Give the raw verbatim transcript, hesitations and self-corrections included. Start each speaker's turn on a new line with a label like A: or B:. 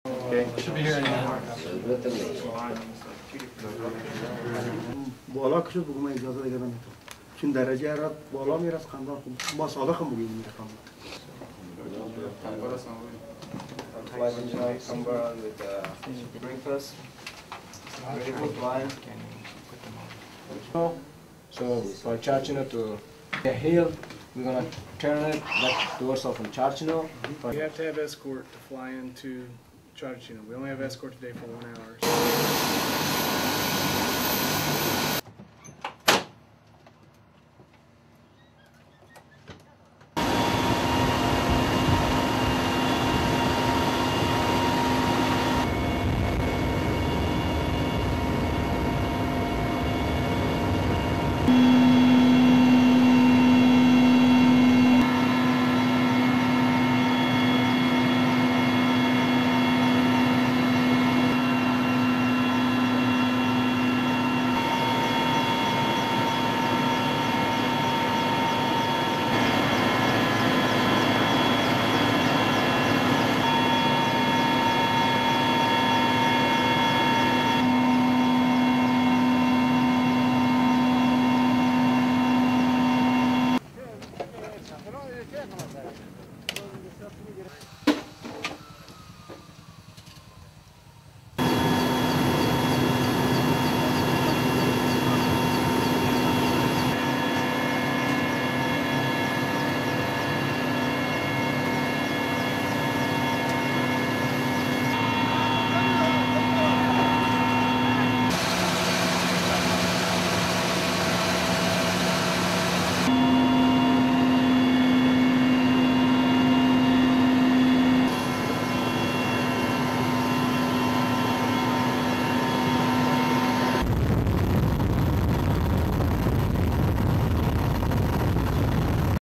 A: Okay. Should be here any hour.
B: بالا کشید بگم اجازه دیگه نمیتونم چون درجه را بالا میرسه خاندان ما سابقه میگیم میره خاندان
C: Flight engineer come around with uh, breakfast. Ready for flying.
D: So for Charchino to the hill, we're gonna turn it back towards from Charchino.
A: We have to have escort to fly into Charchino. We only have escort today for one hour.